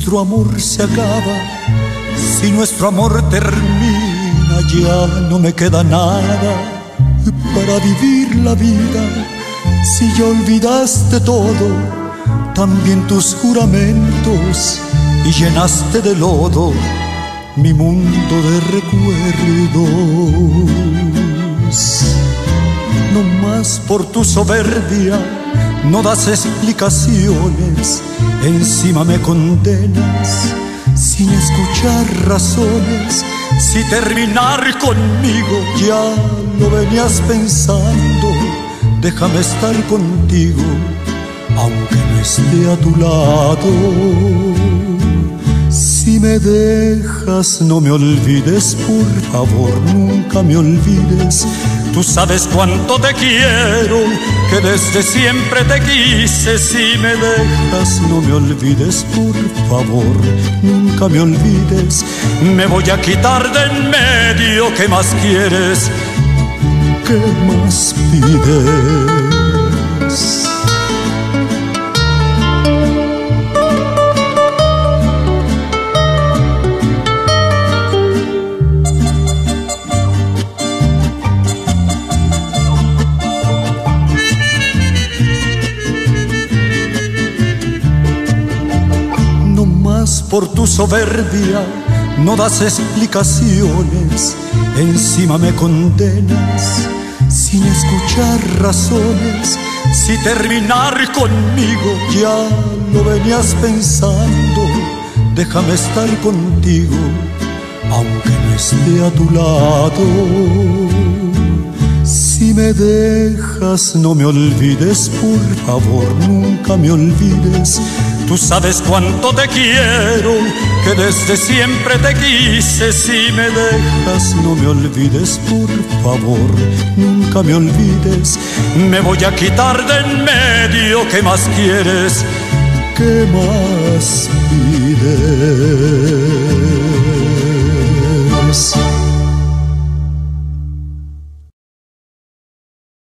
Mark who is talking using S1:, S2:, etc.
S1: nuestro amor se acaba, si nuestro amor termina, ya no me queda nada para vivir la vida. Si ya olvidaste todo, también tus juramentos, y llenaste de lodo mi mundo de recuerdos. No más por tu soberbia no das explicaciones, encima me condenas sin escuchar razones. Si terminar conmigo ya lo venías pensando, déjame estar contigo aunque no esté a tu lado. Si me dejas, no me olvides, por favor, nunca me olvides. Tú sabes cuánto te quiero, que desde siempre te quise. Si me dejas, no me olvides, por favor, nunca me olvides. Me voy a quitar de en medio, ¿qué más quieres? ¿Qué más pides? Por tu soberbia no das explicaciones, encima me condenas sin escuchar razones. Si terminar conmigo ya lo venías pensando, déjame estar contigo aunque no esté a tu lado. Si me dejas, no me olvides, por favor, nunca me olvides. Tú sabes cuánto te quiero, que desde siempre te quise. Si me dejas, no me olvides, por favor, nunca me olvides. Me voy a quitar de en medio, ¿qué más quieres? ¿Qué más pides?